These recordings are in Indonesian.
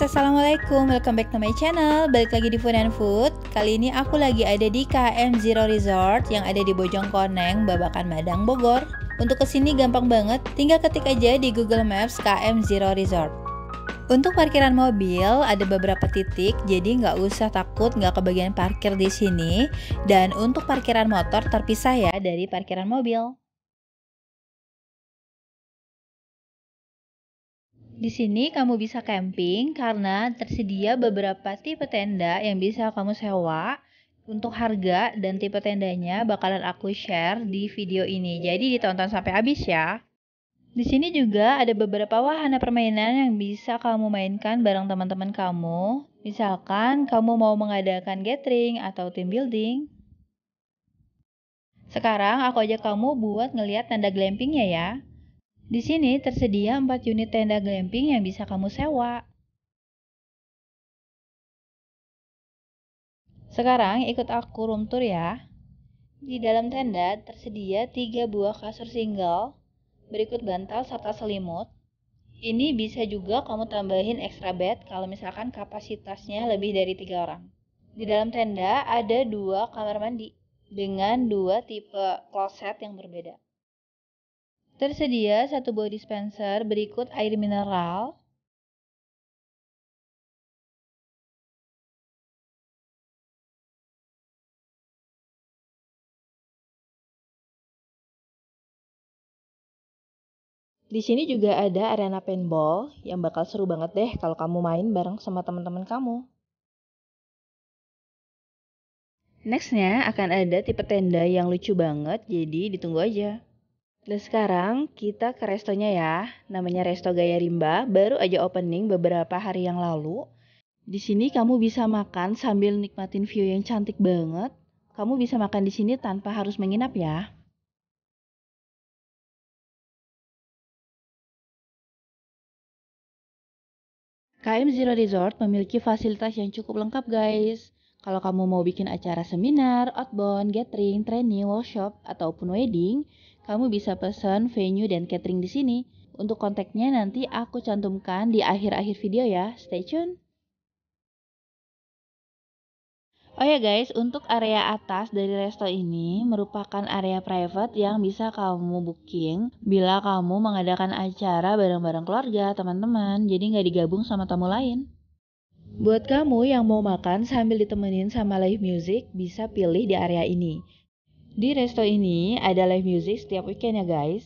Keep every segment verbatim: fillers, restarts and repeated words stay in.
Assalamualaikum, welcome back to my channel. Balik lagi di Food and Food. Kali ini aku lagi ada di K M Zero Resort yang ada di Bojongkoneng, Babakan Madang, Bogor. Untuk kesini gampang banget, tinggal ketik aja di Google Maps K M Zero Resort. Untuk parkiran mobil ada beberapa titik, jadi nggak usah takut nggak kebagian parkir di sini. Dan untuk parkiran motor terpisah ya dari parkiran mobil. Di sini kamu bisa camping karena tersedia beberapa tipe tenda yang bisa kamu sewa. Untuk harga dan tipe tendanya bakalan aku share di video ini. Jadi ditonton sampai habis ya. Di sini juga ada beberapa wahana permainan yang bisa kamu mainkan bareng teman-teman kamu. Misalkan kamu mau mengadakan gathering atau team building. Sekarang aku ajak kamu buat ngeliat tenda glampingnya ya. Di sini tersedia empat unit tenda glamping yang bisa kamu sewa. Sekarang ikut aku room tour ya. Di dalam tenda tersedia tiga buah kasur single, berikut bantal serta selimut. Ini bisa juga kamu tambahin extra bed kalau misalkan kapasitasnya lebih dari tiga orang. Di dalam tenda ada dua kamar mandi dengan dua tipe kloset yang berbeda. Tersedia satu buah dispenser berikut air mineral. Di sini juga ada arena paintball yang bakal seru banget deh kalau kamu main bareng sama teman-teman kamu. Nextnya akan ada tipe tenda yang lucu banget, jadi ditunggu aja. Dan sekarang kita ke restonya ya, namanya Resto Gaya Rimba, baru aja opening beberapa hari yang lalu. Di sini kamu bisa makan sambil nikmatin view yang cantik banget. Kamu bisa makan di sini tanpa harus menginap ya. K M Zero Resort memiliki fasilitas yang cukup lengkap guys. Kalau kamu mau bikin acara seminar, outbound, gathering, training, workshop, ataupun wedding, kamu bisa pesan venue dan catering di sini. Untuk kontaknya nanti aku cantumkan di akhir-akhir video ya. Stay tune. Oh ya guys, untuk area atas dari resto ini merupakan area private yang bisa kamu booking bila kamu mengadakan acara bareng-bareng keluarga, teman-teman, jadi nggak digabung sama tamu lain. Buat kamu yang mau makan sambil ditemenin sama live music, bisa pilih di area ini. Di resto ini ada live music setiap weekend ya guys.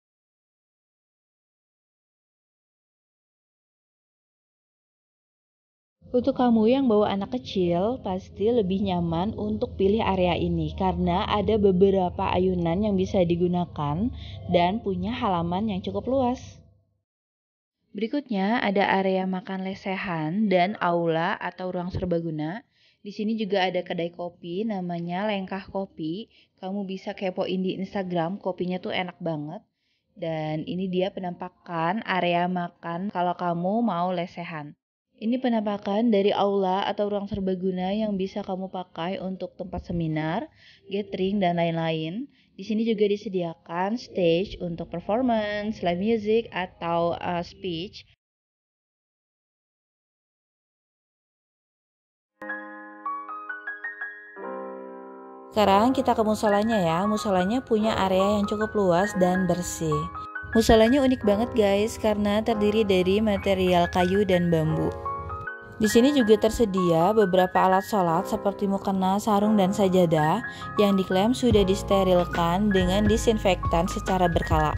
Untuk kamu yang bawa anak kecil, pasti lebih nyaman untuk pilih area ini karena ada beberapa ayunan yang bisa digunakan dan punya halaman yang cukup luas. Berikutnya ada area makan lesehan dan aula atau ruang serbaguna. Di sini juga ada kedai kopi namanya Lengkah Kopi. Kamu bisa kepoin di Instagram, kopinya tuh enak banget. Dan ini dia penampakan area makan kalau kamu mau lesehan. Ini penampakan dari aula atau ruang serbaguna yang bisa kamu pakai untuk tempat seminar, gathering, dan lain-lain. Di sini juga disediakan stage untuk performance, live music, atau uh, speech. Sekarang kita ke musolanya ya. Musolanya punya area yang cukup luas dan bersih. Musolanya unik banget guys karena terdiri dari material kayu dan bambu. Di sini juga tersedia beberapa alat sholat seperti mukena, sarung, dan sajadah yang diklaim sudah disterilkan dengan disinfektan secara berkala.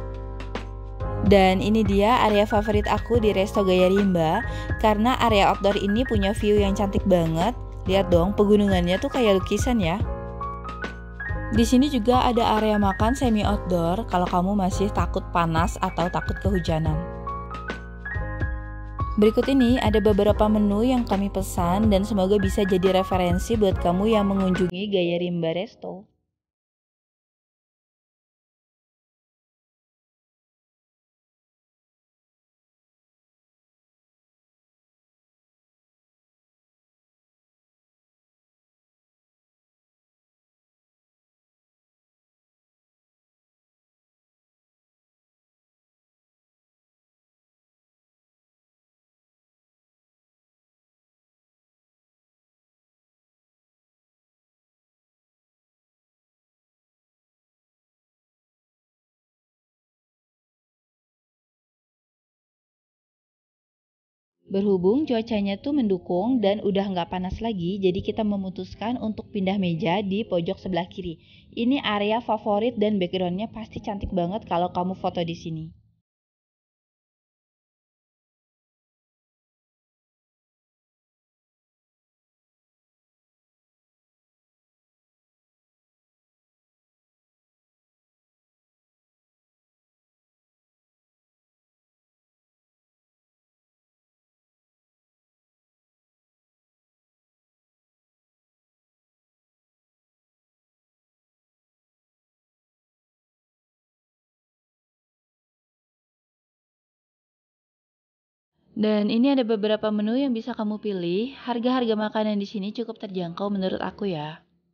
Dan ini dia area favorit aku di Resto Gaya Rimba karena area outdoor ini punya view yang cantik banget. Lihat dong, pegunungannya tuh kayak lukisan ya. Di sini juga ada area makan semi outdoor kalau kamu masih takut panas atau takut kehujanan. Berikut ini ada beberapa menu yang kami pesan dan semoga bisa jadi referensi buat kamu yang mengunjungi Gaya Rimba Resto. Berhubung cuacanya tuh mendukung dan udah nggak panas lagi, jadi kita memutuskan untuk pindah meja di pojok sebelah kiri. Ini area favorit dan backgroundnya pasti cantik banget kalau kamu foto di sini. Dan ini ada beberapa menu yang bisa kamu pilih. Harga-harga makanan di sini cukup terjangkau menurut aku ya.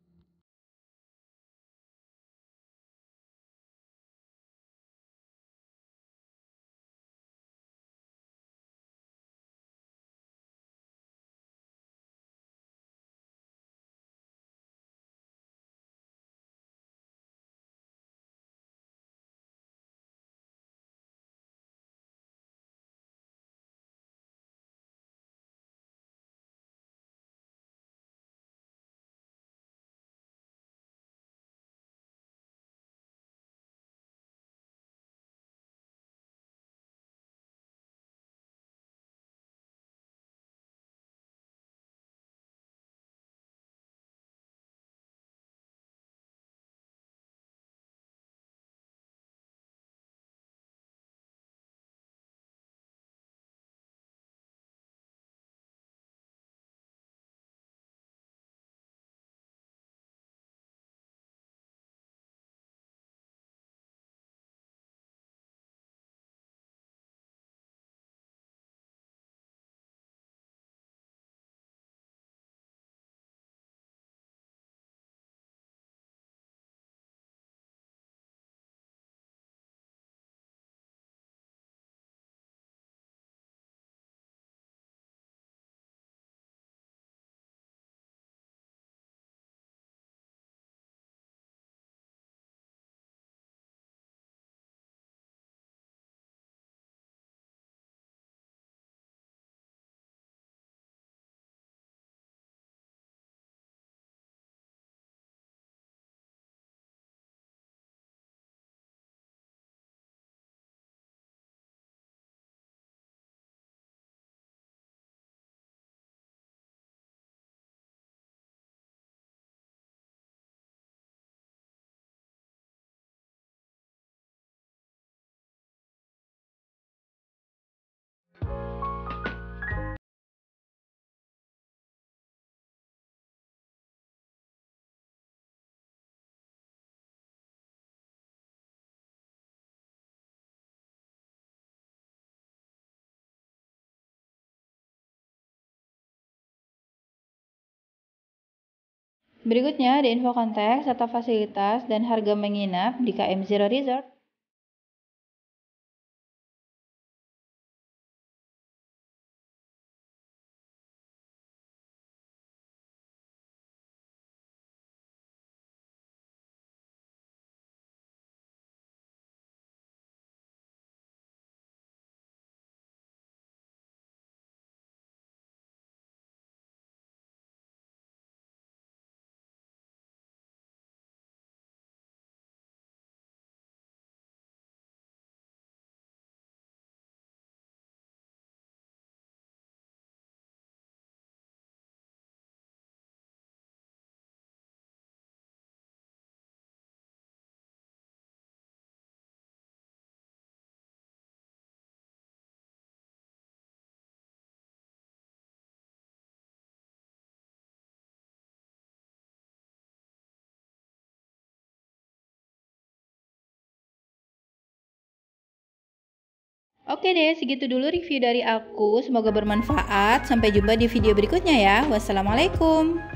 Berikutnya ada info kontak serta fasilitas dan harga menginap di K M Zero Resort. Oke deh, segitu dulu review dari aku. Semoga bermanfaat. Sampai jumpa di video berikutnya ya. Wassalamualaikum.